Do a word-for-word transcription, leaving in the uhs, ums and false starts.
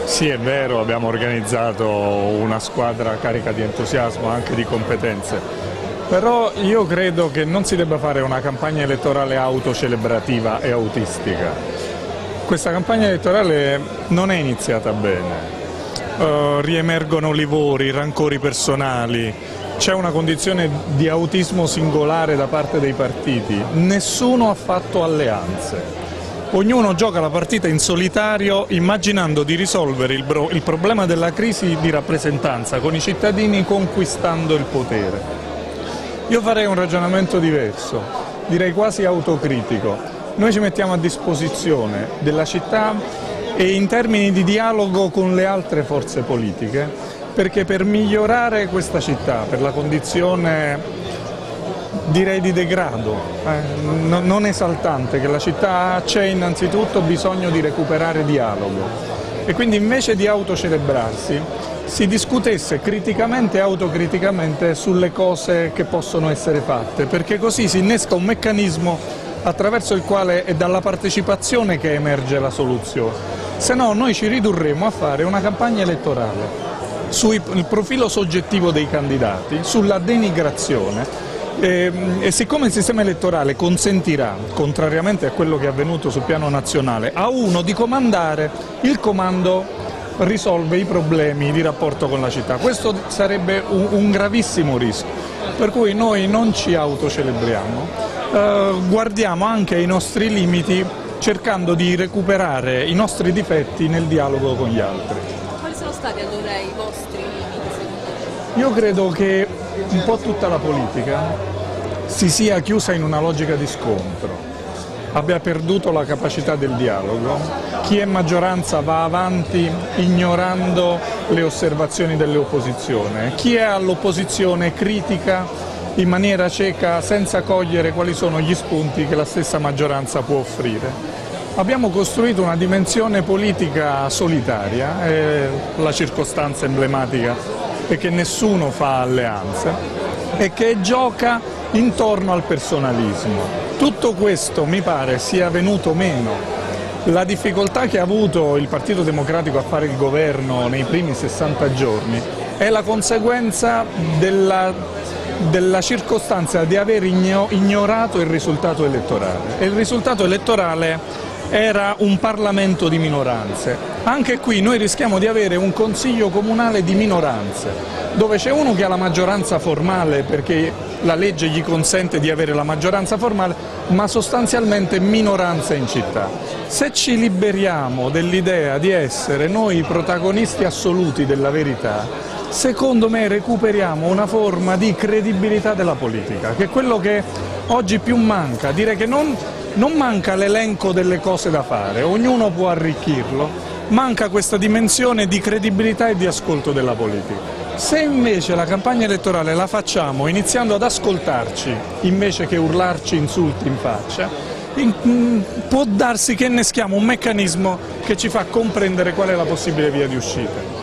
Sì, è vero, abbiamo organizzato una squadra carica di entusiasmo, anche di competenze, però io credo che non si debba fare una campagna elettorale autocelebrativa e autistica. Questa campagna elettorale non è iniziata bene, uh, riemergono livori, rancori personali, c'è una condizione di autismo singolare da parte dei partiti, nessuno ha fatto alleanze. Ognuno gioca la partita in solitario immaginando di risolvere il, il problema della crisi di rappresentanza con i cittadini conquistando il potere. Io farei un ragionamento diverso, direi quasi autocritico. Noi ci mettiamo a disposizione della città e in termini di dialogo con le altre forze politiche, perché per migliorare questa città, per la condizione direi di degrado, eh, non esaltante che la città ha, c'è innanzitutto bisogno di recuperare dialogo e quindi invece di autocelebrarsi si discutesse criticamente e autocriticamente sulle cose che possono essere fatte, perché così si innesca un meccanismo attraverso il quale è dalla partecipazione che emerge la soluzione, se no noi ci ridurremo a fare una campagna elettorale sul profilo soggettivo dei candidati, sulla denigrazione. E, e siccome il sistema elettorale consentirà, contrariamente a quello che è avvenuto sul piano nazionale, a uno di comandare, il comando risolve i problemi di rapporto con la città. Questo sarebbe un, un gravissimo rischio, per cui noi non ci autocelebriamo, eh, guardiamo anche ai nostri limiti cercando di recuperare i nostri difetti nel dialogo con gli altri. Quali sono stati allora i vostri limiti? Io credo che un po' tutta la politica si sia chiusa in una logica di scontro, abbia perduto la capacità del dialogo, chi è maggioranza va avanti ignorando le osservazioni dell'opposizione, chi è all'opposizione critica in maniera cieca senza cogliere quali sono gli spunti che la stessa maggioranza può offrire. Abbiamo costruito una dimensione politica solitaria, è la circostanza emblematica è che nessuno fa alleanze e che gioca intorno al personalismo. Tutto questo mi pare sia venuto meno. La difficoltà che ha avuto il Partito Democratico a fare il governo nei primi sessanta giorni è la conseguenza della, della circostanza di aver ignorato il risultato elettorale. E il risultato elettorale era un Parlamento di minoranze. Anche qui noi rischiamo di avere un Consiglio comunale di minoranze, dove c'è uno che ha la maggioranza formale perché la legge gli consente di avere la maggioranza formale, ma sostanzialmente minoranza in città. Se ci liberiamo dell'idea di essere noi i protagonisti assoluti della verità, secondo me recuperiamo una forma di credibilità della politica, che è quello che oggi più manca. Dire che non Non manca l'elenco delle cose da fare, ognuno può arricchirlo, manca questa dimensione di credibilità e di ascolto della politica. Se invece la campagna elettorale la facciamo iniziando ad ascoltarci invece che urlarci insulti in faccia, in, mh, può darsi che inneschiamo un meccanismo che ci fa comprendere qual è la possibile via di uscita.